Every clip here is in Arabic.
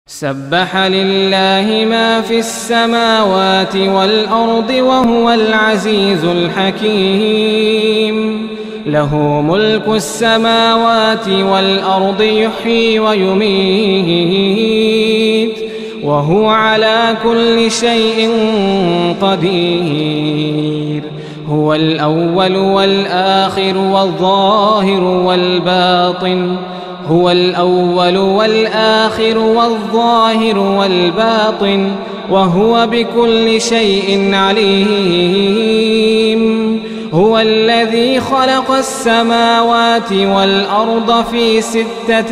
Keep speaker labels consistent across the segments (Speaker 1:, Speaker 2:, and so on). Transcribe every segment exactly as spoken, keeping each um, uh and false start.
Speaker 1: سبح لله ما في السماوات والأرض وهو العزيز الحكيم. له ملك السماوات والأرض يحيي ويميت وهو على كل شيء قدير. هو الأول والآخر والظاهر والباطن هو الأول والآخر والظاهر والباطن وهو بكل شيء عليم. هو الذي خلق السماوات والأرض في ستة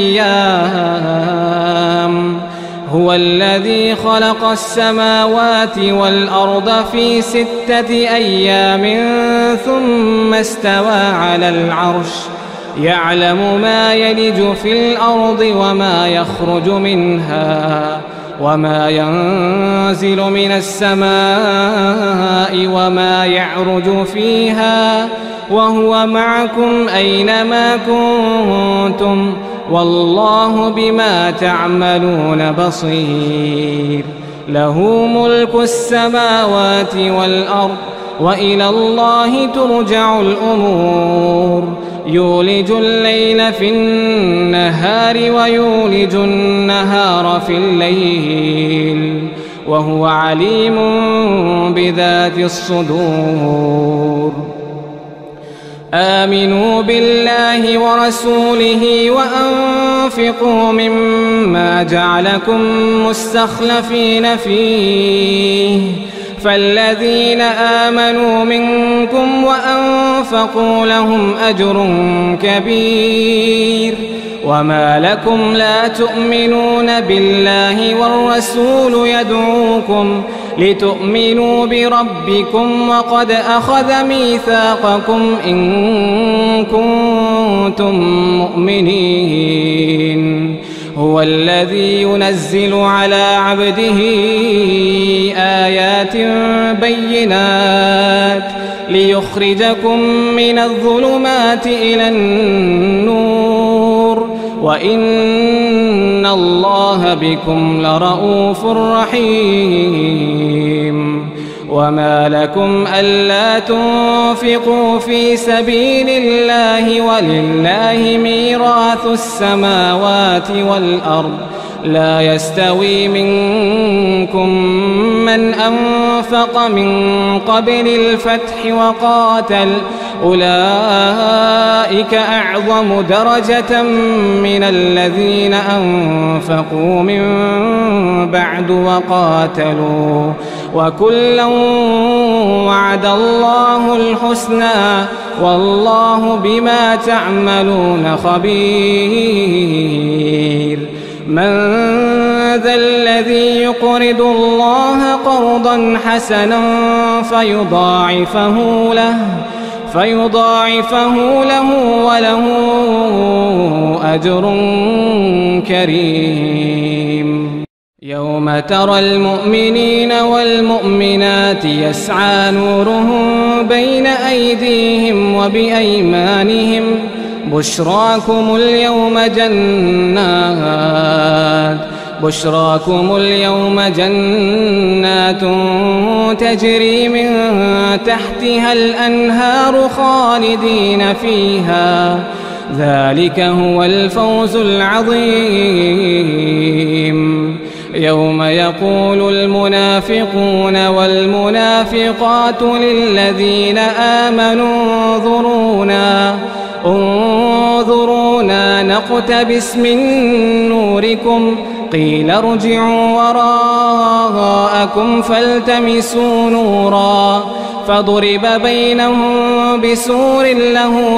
Speaker 1: أيام هو الذي خلق السماوات والأرض في ستة أيام ثم استوى على العرش يعلم ما يلج في الأرض وما يخرج منها وما ينزل من السماء وما يعرج فيها وهو معكم أينما كنتم والله بما تعملون بصير. له ملك السماوات والأرض وإلى الله ترجع الأمور. يولج الليل في النهار ويولج النهار في الليل وهو عليم بذات الصدور. آمنوا بالله ورسوله وأنفقوا مما جعلكم مستخلفين فيه فالذين آمنوا منكم وأنفقوا لهم أجر كبير. وما لكم لا تؤمنون بالله والرسول يدعوكم لتؤمنوا بربكم وقد أخذ ميثاقكم إن كنتم مؤمنين. هو الذي ينزل على عبده آيات بينات ليخرجكم من الظلمات إلى النور وإن الله بكم لرءوف رحيم. وما لكم ألا تنفقوا في سبيل الله ولله ميراث السماوات والأرض لا يستوي منكم من أنفق من قبل الفتح وقاتل أولئك أعظم درجة من الذين أنفقوا من بعد وقاتلوا وكلا وعد الله الحسنى والله بما تعملون خبير. من ذا الذي يقرض الله قرضا حسنا فيضاعفه له فيضاعفه له وله أجر كريم. يوم ترى المؤمنين والمؤمنات يسعى نورهم بين أيديهم وبأيمانهم بشراكم اليوم جنات بشراكم اليوم جنات تجري من تحتها الأنهار خالدين فيها ذلك هو الفوز العظيم. يوم يقول المنافقون والمنافقات للذين آمنوا انظرونا انظرونا نقتبس من نوركم قيل ارجعوا وراءكم فالتمسوا نورا فضرب بينهم بسور له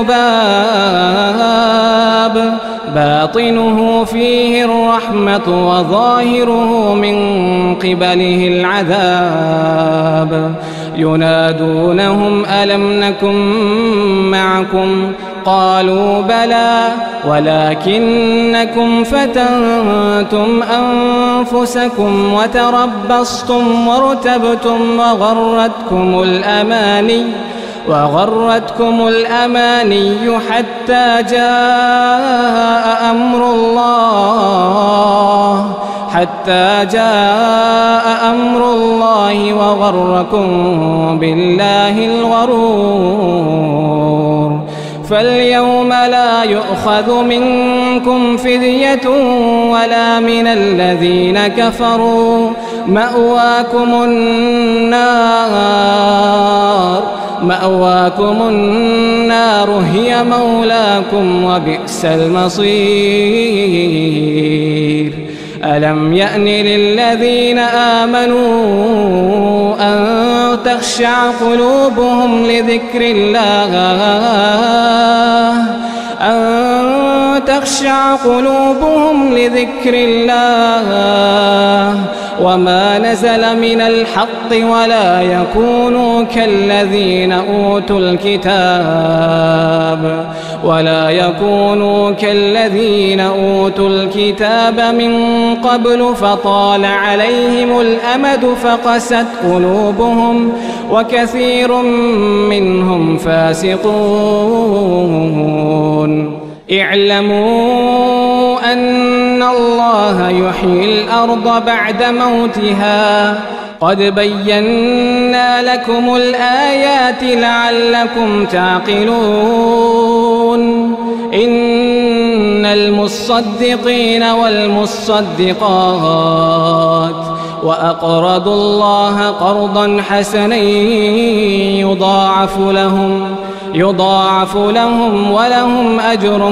Speaker 1: باب باطنه فيه الرحمة وظاهره من قبله العذاب. ينادونهم ألم نكن معكم قالوا بلى ولكنكم فتنتم أنفسكم وتربصتم وارتبتم وغرتكم الأماني وغرتكم الأماني حتى جاء أمر الله حتى جاء أمر الله وغركم بالله الغرور. فاليوم لا يؤخذ منكم فدية ولا من الذين كفروا، مأواكم النار مأواكم النار هي مولاكم وبئس المصير. ألم يأن للذين آمنوا أن تخشع قلوبهم لذكر الله أن تخشع قلوبهم لذكر الله وما نزل من الحق ولا يكونوا كالذين أوتوا الكتاب ولا يكونوا كالذين أوتوا الكتاب من قبل فطال عليهم الأمد فقست قلوبهم وكثير منهم فاسقون. اعلموا أن الله يحيي الأرض بعد موتها قد بينا لكم الآيات لعلكم تعقلون. إن المصدقين والمصدقات وأقرضوا الله قرضا حسنا يضاعف لهم يضاعف لهم ولهم أجر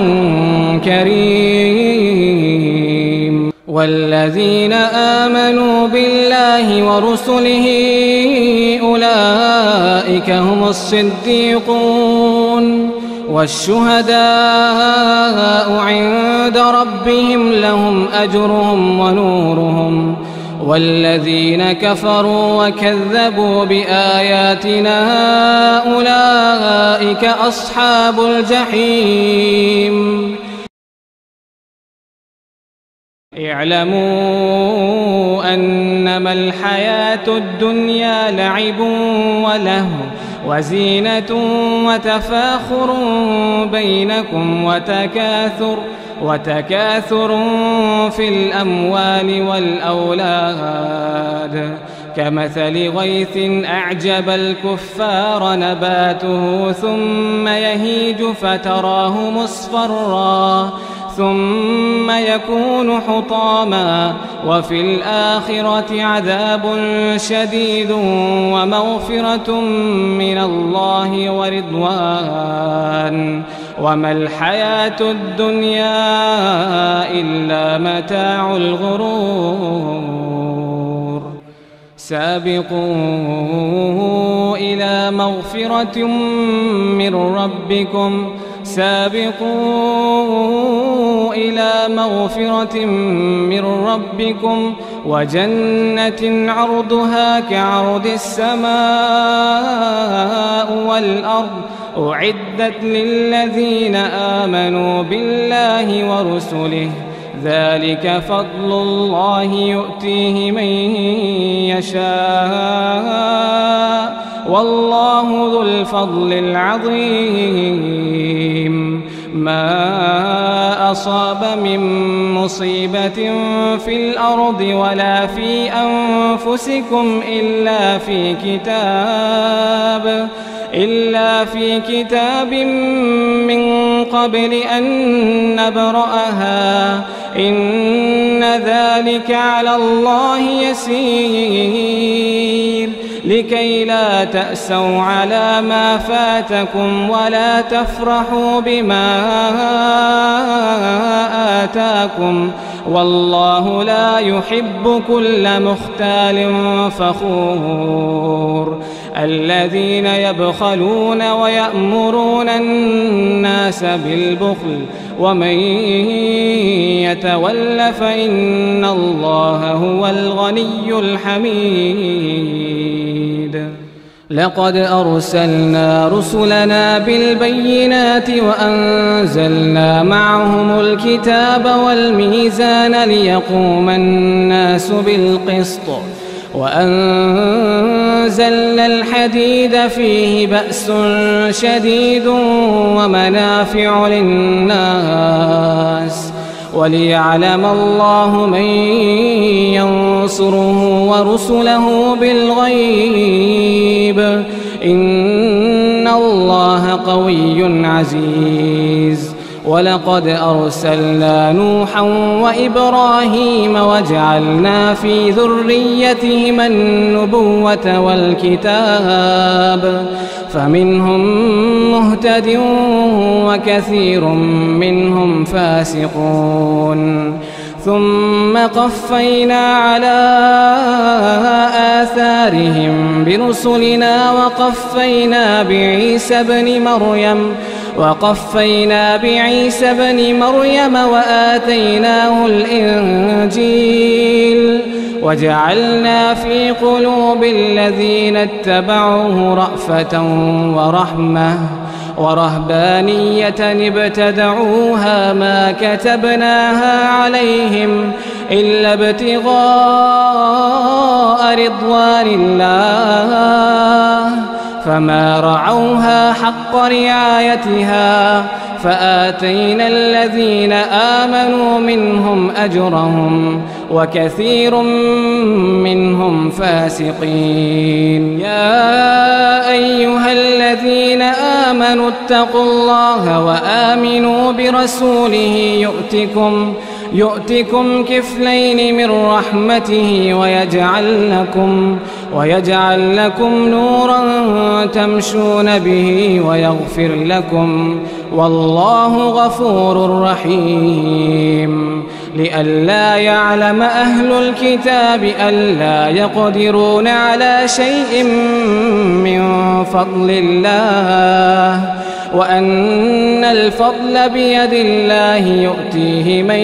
Speaker 1: كريم. والذين آمنوا بالله ورسله أولئك هم الصديقون والشهداء عند ربهم لهم أجرهم ونورهم. والذين كفروا وكذبوا بآياتنا أولئك أصحاب الجحيم. اعلموا أنما الحياة الدنيا لعب ولهو وزينة وتفاخر بينكم وتكاثر وتكاثر في الأموال والأولاد كمثل غيث أعجب الكفار نباته ثم يهيج فتراه مصفرا ثم يكون حطاما وفي الآخرة عذاب شديد ومغفرة من الله ورضوان وما الحياة الدنيا إلا متاع الغرور. سابقوا إلى مغفرة من ربكم سابقوا إلى مغفرة من ربكم وجنة عرضها كعرض السماء والأرض أعدت للذين آمنوا بالله ورسله ذلك فضل الله يؤتيه من يشاء والله ذو الفضل العظيم. ما أصاب من مصيبة في الأرض ولا في أنفسكم إلا في كتاب إلا في كتاب من قبل أن نبرأها إن ذلك على الله يسير لكي لا تأسوا على ما فاتكم ولا تفرحوا بما آتاكم والله لا يحب كل مختال فخور. الذين يبخلون ويأمرون الناس بالبخل ومن يتول فإن الله هو الغني الحميد. لقد أرسلنا رسلنا بالبينات وأنزلنا معهم الكتاب والميزان ليقوم الناس بالقسط وأنزلنا الحديد فيه بأس شديد ومنافع للناس وليعلم الله من ينصره ورسله بالغيب إن الله قوي عزيز. ولقد أرسلنا نوحا وإبراهيم وجعلنا في ذريتهما النبوة والكتاب فمنهم مهتد وكثير منهم فاسقون. ثم قفينا على آثارهم برسلنا وقفينا بعيسى ابن مريم وقفينا بعيسى ابن مريم وآتيناه الإنجيل وجعلنا في قلوب الذين اتبعوه رأفة ورحمة ورهبانية ابتدعوها ما كتبناها عليهم إلا ابتغاء رضوان الله فما رعوها حق رعايتها فآتينا الذين آمنوا منهم أجرهم وكثير منهم فاسقين. يا أيها الذين آمنوا اتقوا الله وآمنوا برسوله يؤتكم يؤتكم كفلين من رحمته ويجعل لكم ويجعل لكم نورا تمشون به ويغفر لكم والله غفور رحيم. لئلا يعلم أهل الكتاب ألا يقدرون على شيء من فضل الله وأن الفضل بيد الله يؤتيه من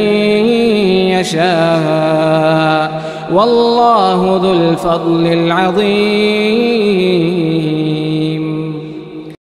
Speaker 1: يشاء والله ذو الفضل العظيم.